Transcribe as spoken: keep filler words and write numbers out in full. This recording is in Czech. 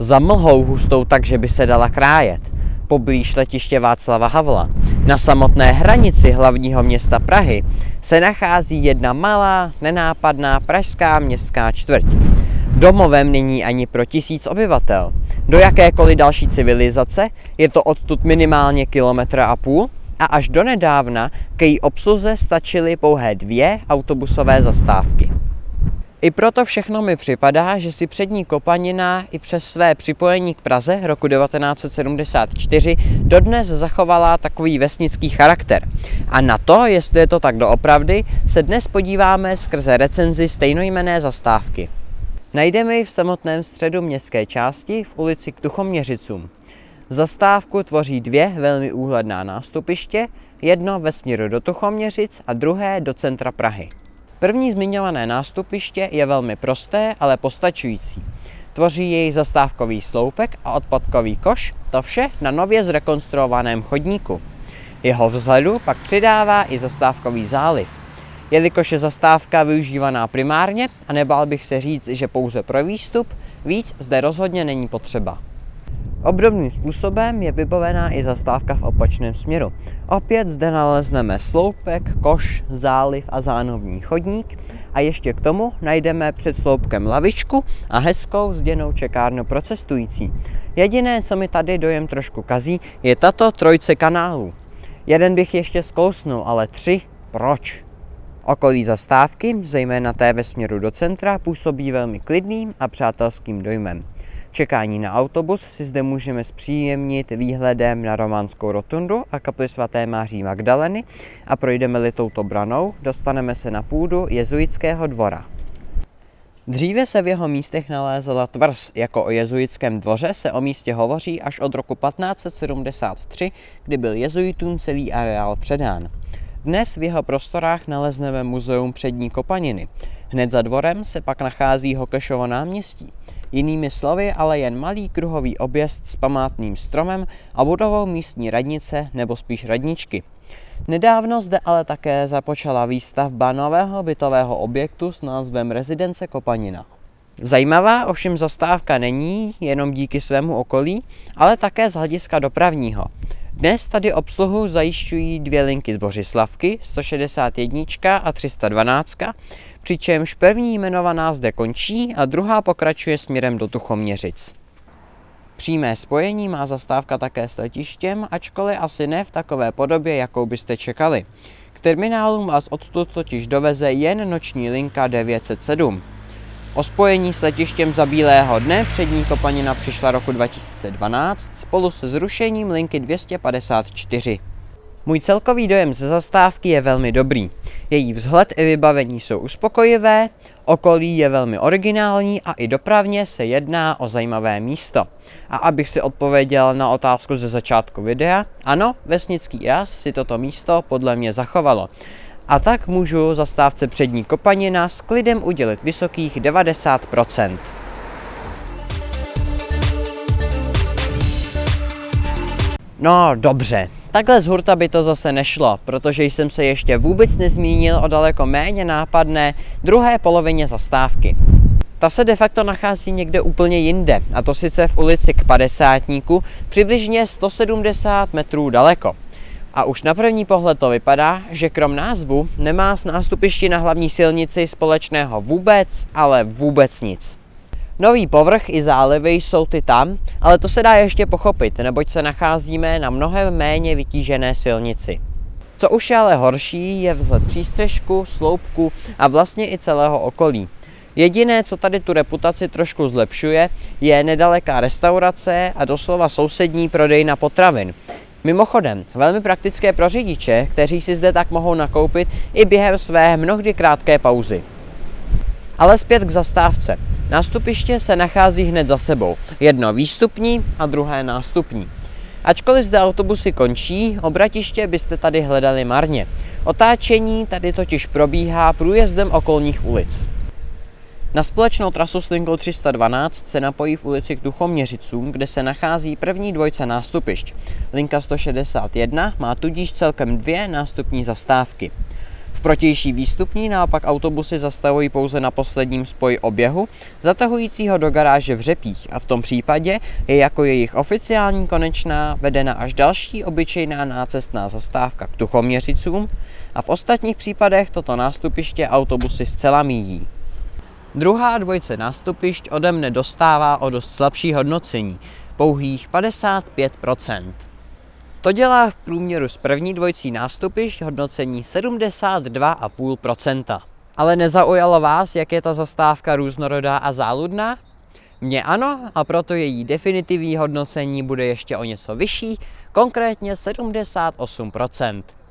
za mlhou hustou tak, že by se dala krájet. Poblíž letiště Václava Havla, na samotné hranici hlavního města Prahy, se nachází jedna malá, nenápadná pražská městská čtvrť. Domovem není ani pro tisíc obyvatel. Do jakékoliv další civilizace je to odtud minimálně kilometr a půl a až donedávna k její obsluze stačily pouhé dvě autobusové zastávky. I proto všechno mi připadá, že si přední Kopanina i přes své připojení k Praze roku devatenáct set sedmdesát čtyři dodnes zachovala takový vesnický charakter. A na to, jestli je to tak doopravdy, se dnes podíváme skrze recenzi stejnojmenné zastávky. Najdeme ji v samotném středu městské části v ulici k Tuchoměřicům. Zastávku tvoří dvě velmi úhledná nástupiště, jedno ve směru do Tuchoměřic a druhé do centra Prahy. První zmiňované nástupiště je velmi prosté, ale postačující. Tvoří jej zastávkový sloupek a odpadkový koš, to vše na nově zrekonstruovaném chodníku. Jeho vzhledu pak přidává i zastávkový záliv. Jelikož je zastávka využívaná primárně a nebál bych se říct, že pouze pro výstup, víc zde rozhodně není potřeba. Obdobným způsobem je vybavená i zastávka v opačném směru. Opět zde nalezneme sloupek, koš, záliv a zánovní chodník a ještě k tomu najdeme před sloupkem lavičku a hezkou zděnou čekárnu pro cestující. Jediné, co mi tady dojem trošku kazí, je tato trojce kanálů. Jeden bych ještě zkousnul, ale tři? Proč? Okolí zastávky, zejména té ve směru do centra, působí velmi klidným a přátelským dojmem. Čekání na autobus si zde můžeme zpříjemnit výhledem na románskou rotundu a kapli svaté Maří Magdaleny a projdeme-li touto branou, dostaneme se na půdu jezuitského dvora. Dříve se v jeho místech nalézala tvrz, jako o jezuitském dvoře se o místě hovoří až od roku patnáct set sedmdesát tři, kdy byl jezuitům celý areál předán. Dnes v jeho prostorách nalezneme muzeum přední Kopaniny. Hned za dvorem se pak nachází Hokešovo náměstí. Jinými slovy, ale jen malý kruhový objezd s památným stromem a budovou místní radnice nebo spíš radničky. Nedávno zde ale také započala výstavba nového bytového objektu s názvem Rezidence Kopanina. Zajímavá ovšem zastávka není jenom díky svému okolí, ale také z hlediska dopravního. Dnes tady obsluhu zajišťují dvě linky z Bořislavky, sto šedesát jedna a tři sta dvanáct, přičemž první jmenovaná zde končí a druhá pokračuje směrem do Tuchoměřic. Přímé spojení má zastávka také s letištěm, ačkoliv asi ne v takové podobě, jakou byste čekali. K terminálům vás odtud totiž doveze jen noční linka devět set sedm. O spojení s letištěm za bílého dne přední Kopanina přišla roku dva tisíce dvanáct spolu se zrušením linky dvě stě padesát čtyři. Můj celkový dojem ze zastávky je velmi dobrý. Její vzhled i vybavení jsou uspokojivé, okolí je velmi originální a i dopravně se jedná o zajímavé místo. A abych si odpověděl na otázku ze začátku videa, ano, vesnický ráz si toto místo podle mě zachovalo. A tak můžu zastávce přední Kopanina s klidem udělit vysokých devadesát procent. No dobře, takhle z hurta by to zase nešlo, protože jsem se ještě vůbec nezmínil o daleko méně nápadné druhé polovině zastávky. Ta se de facto nachází někde úplně jinde, a to sice v ulici k Padesátníku, přibližně sto sedmdesát metrů daleko. A už na první pohled to vypadá, že krom názvu nemá s nástupišti na hlavní silnici společného vůbec, ale vůbec nic. Nový povrch i zálivy jsou ty tam, ale to se dá ještě pochopit, neboť se nacházíme na mnohem méně vytížené silnici. Co už je ale horší, je vzhled přístřešku, sloupku a vlastně i celého okolí. Jediné, co tady tu reputaci trošku zlepšuje, je nedaleká restaurace a doslova sousední prodejna potravin. Mimochodem, velmi praktické pro řidiče, kteří si zde tak mohou nakoupit i během své mnohdy krátké pauzy. Ale zpět k zastávce. Nástupiště se nachází hned za sebou. Jedno výstupní a druhé nástupní. Ačkoliv zde autobusy končí, obratiště byste tady hledali marně. Otáčení tady totiž probíhá průjezdem okolních ulic. Na společnou trasu s linkou tři sta dvanáct se napojí v ulici k Tuchoměřicům, kde se nachází první dvojce nástupišť. Linka sto šedesát jedna má tudíž celkem dvě nástupní zastávky. V protější výstupní naopak autobusy zastavují pouze na posledním spoji oběhu, zatahujícího do garáže v Řepích, a v tom případě je jako jejich oficiální konečná vedena až další obyčejná nácestná zastávka k Tuchoměřicům a v ostatních případech toto nástupiště autobusy zcela míjí. Druhá dvojice nástupišť ode mne dostává o dost slabší hodnocení, pouhých padesát pět procent. To dělá v průměru s první dvojicí nástupišť hodnocení sedmdesát dva celá pět procenta. Ale nezaujalo vás, jak je ta zastávka různorodá a záludná? Mně ano, a proto její definitivní hodnocení bude ještě o něco vyšší, konkrétně sedmdesát osm procent.